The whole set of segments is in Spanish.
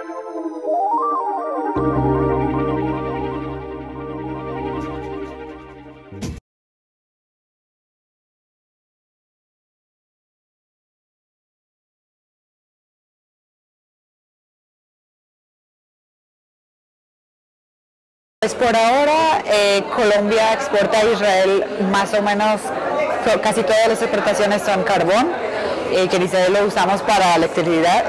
Pues por ahora Colombia exporta a Israel más o menos, casi todas las exportaciones son carbón, que en Israel lo usamos para electricidad.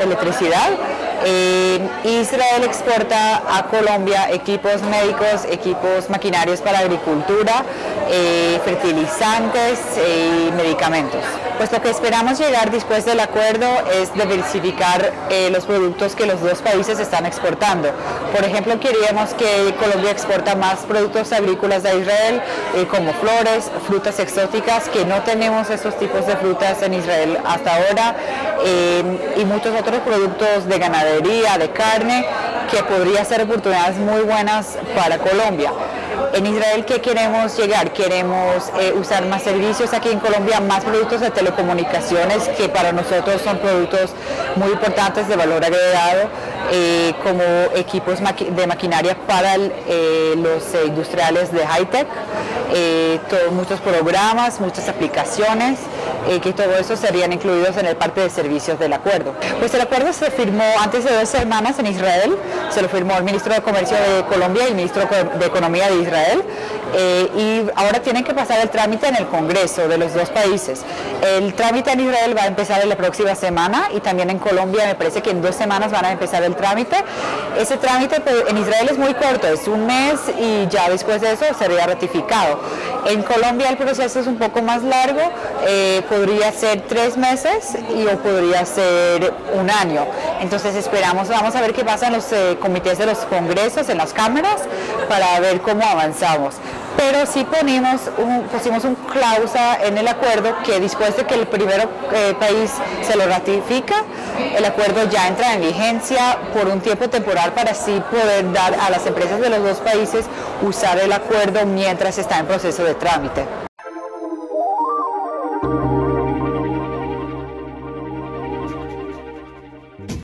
Israel exporta a Colombia equipos médicos, equipos maquinarios para agricultura, fertilizantes y medicamentos. Pues lo que esperamos llegar después del acuerdo es diversificar los productos que los dos países están exportando. Por ejemplo, queríamos que Colombia exporta más productos agrícolas a Israel, como flores, frutas exóticas, que no tenemos esos tipos de frutas en Israel hasta ahora, y muchos otros productos de ganadería, de carne, que podría ser oportunidades muy buenas para Colombia. En Israel, ¿qué queremos llegar? Queremos usar más servicios aquí en Colombia, más productos de telecomunicaciones, que para nosotros son productos muy importantes de valor agregado, como equipos de maquinaria para los industriales de high-tech, muchos programas, muchas aplicaciones, que todo eso serían incluidos en el parte de servicios del acuerdo. Pues el acuerdo se firmó antes de 2 semanas en Israel, se lo firmó el ministro de Comercio de Colombia y el ministro de Economía de Israel, y ahora tienen que pasar el trámite en el Congreso de los dos países. El trámite en Israel va a empezar en la próxima semana, y también en Colombia me parece que en 2 semanas van a empezar el trámite. Ese trámite en Israel es muy corto, es 1 mes y ya después de eso sería ratificado. En Colombia el proceso es un poco más largo, podría ser 3 meses o podría ser 1 año. Entonces vamos a ver qué pasa en los comités de los congresos, en las cámaras, para ver cómo avanzamos. Pero sí pusimos un cláusula en el acuerdo que después de que el primer país se lo ratifica, el acuerdo ya entra en vigencia por un tiempo temporal, para así poder dar a las empresas de los dos países usar el acuerdo mientras está en proceso de trámite.